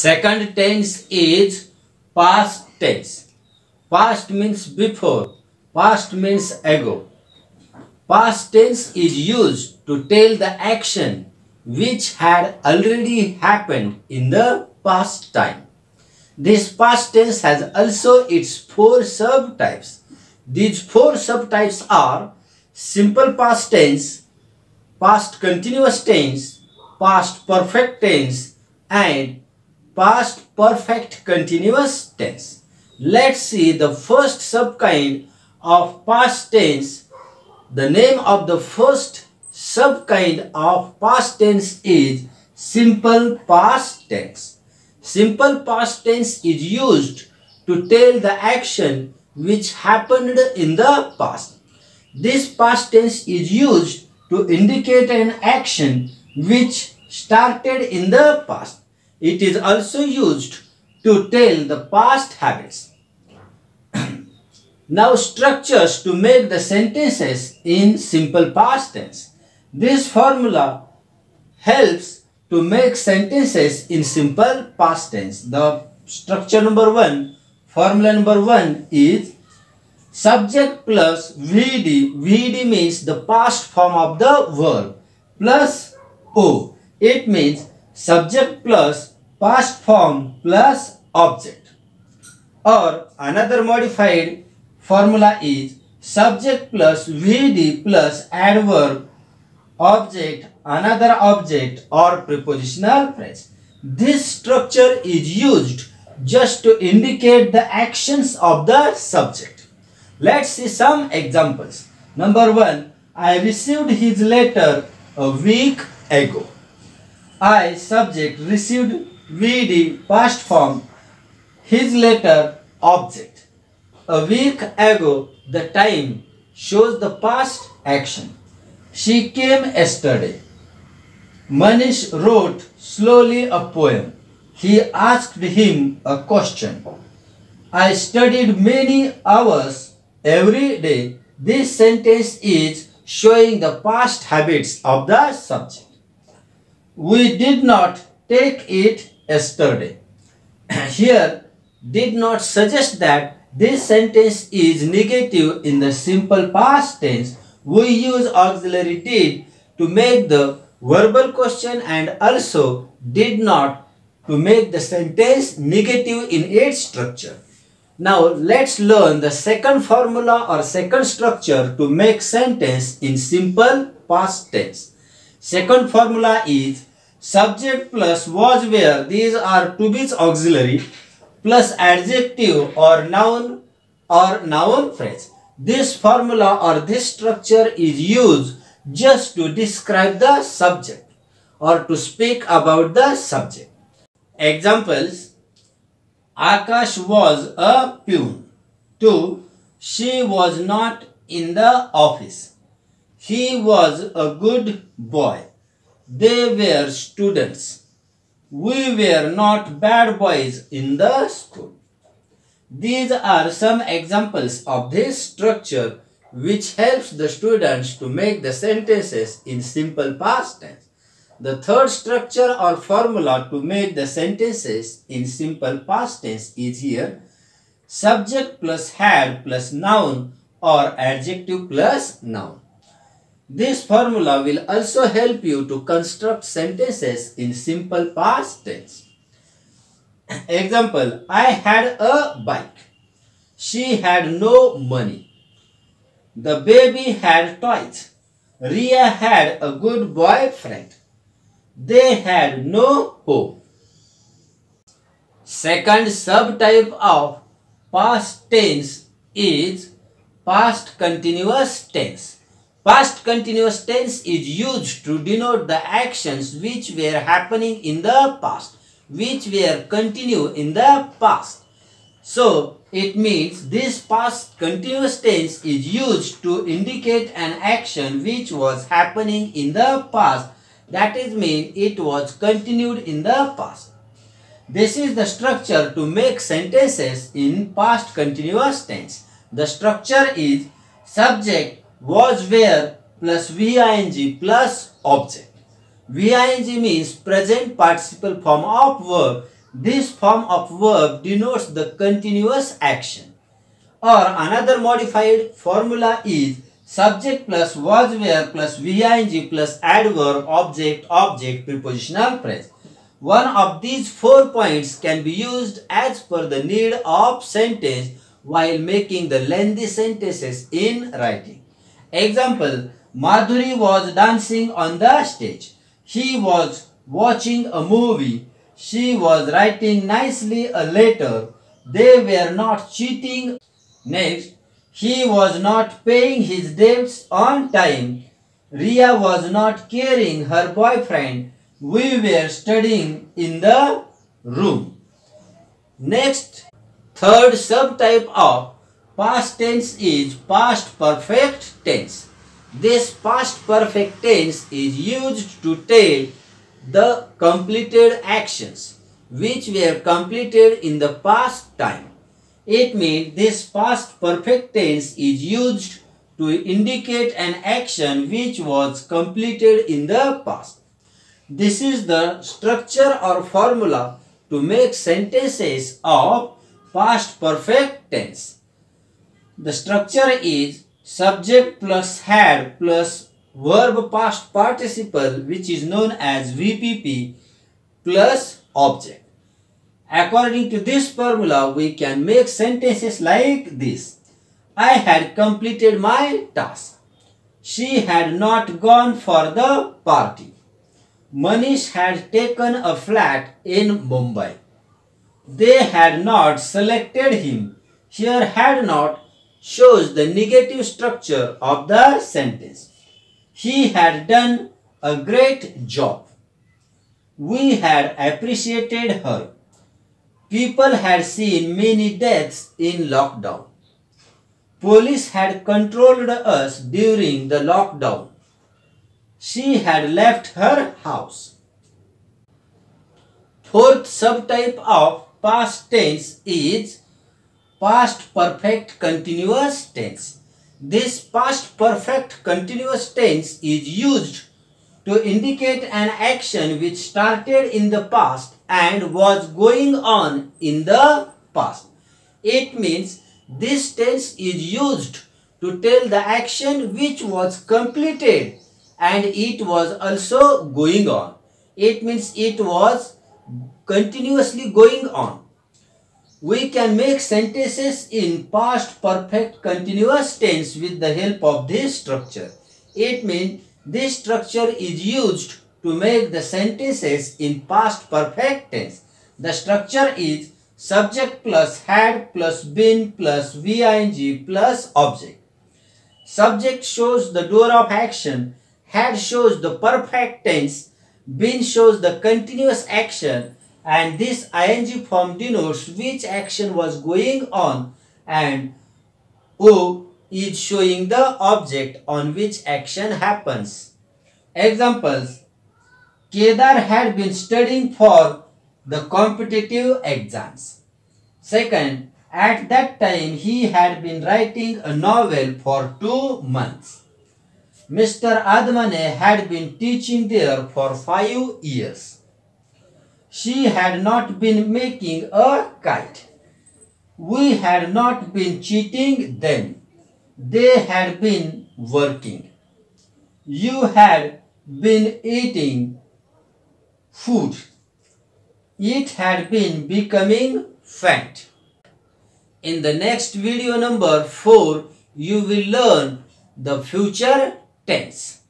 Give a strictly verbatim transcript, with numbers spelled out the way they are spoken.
Second tense is past tense. Past means before. Past means ago. Past tense is used to tell the action which had already happened in the past time. This past tense has also its four subtypes. These four subtypes are simple past tense, past continuous tense, past perfect tense, and past perfect continuous tense. Let's see the first subkind of past tense. The name of the first subkind of past tense is simple past tense. Simple past tense is used to tell the action which happened in the past. This past tense is used to indicate an action which started in the past. It is also used to tell the past habits. Now, structures to make the sentences in simple past tense. This formula helps to make sentences in simple past tense. The structure number one, formula number one is subject plus V D. V D means the past form of the verb plus O. It means subject plus past form plus object. Or another modified formula is subject plus V D plus adverb, object, another object, or prepositional phrase. This structure is used just to indicate the actions of the subject. Let's see some examples. Number one, I received his letter a week ago. I, subject, received V D past form, his letter, object. A week ago, the time shows the past action. She came yesterday. Manish wrote slowly a poem. He asked him a question. I studied many hours every day. This sentence is showing the past habits of the subject. We did not take it yesterday. Here, did not suggest that this sentence is negative in the simple past tense. We use auxiliary did to make the verbal question and also did not to make the sentence negative in its structure. Now let's learn the second formula or second structure to make sentence in simple past tense. Second formula is subject plus was where. These are to be's auxiliary plus adjective or noun or noun phrase. This formula or this structure is used just to describe the subject or to speak about the subject. Examples: Akash was a peon. two. She was not in the office. He was a good boy. They were students. We were not bad boys in the school. These are some examples of this structure which helps the students to make the sentences in simple past tense. The third structure or formula to make the sentences in simple past tense is here: subject plus had plus noun or adjective plus noun. This formula will also help you to construct sentences in simple past tense. Example: I had a bike. She had no money. The baby had toys. Ria had a good boyfriend. They had no home. Second subtype of past tense is past continuous tense. Past continuous tense is used to denote the actions which were happening in the past, which were continue in the past. So, it means this past continuous tense is used to indicate an action which was happening in the past. That is mean it was continued in the past. This is the structure to make sentences in past continuous tense. The structure is subject was where plus V-ing plus object. V-ing means present participle form of verb This form of verb denotes the continuous action. Or another modified formula is subject plus was were plus ing plus adverb object object prepositional phrase. One of these four points can be used as per the need of sentence while making the lengthy sentences in writing. Example: Madhuri was dancing on the stage. He was watching a movie. She was writing nicely a letter. They were not cheating. Next, he was not paying his debts on time. Ria was not carrying her boyfriend. We were studying in the room. Next, third subtype of past tense is past perfect tense. This past perfect tense is used to tell the completed actions which were completed in the past time. It means this past perfect tense is used to indicate an action which was completed in the past. This is the structure or formula to make sentences of past perfect tense. The structure is subject plus had plus verb past participle, which is known as V P P, plus object. According to this formula, we can make sentences like this. I had completed my task. She had not gone for the party. Manish had taken a flat in Mumbai. They had not selected him. Here had not shows the negative structure of the sentence. He had done a great job. We had appreciated her. People had seen many deaths in lockdown. Police had controlled us during the lockdown. She had left her house. Fourth subtype of past tense is past perfect continuous tense. This past perfect continuous tense is used to indicate an action which started in the past and was going on in the past. It means this tense is used to tell the action which was completed and it was also going on. It means it was continuously going on. We can make sentences in past perfect continuous tense with the help of this structure. It means this structure is used to make the sentences in past perfect tense. The structure is subject plus had plus been plus ing plus object. Subject shows the door of action, had shows the perfect tense, been shows the continuous action, and this ing form denotes which action was going on, and O is showing the object on which action happens. Examples: Kedar had been studying for the competitive exams. Second, at that time he had been writing a novel for two months. Mister Admane had been teaching there for five years. She had not been making a kite. We had not been cheating them. They had been working. You had been eating food. It had been becoming fat. In the next video number four, you will learn the future tense.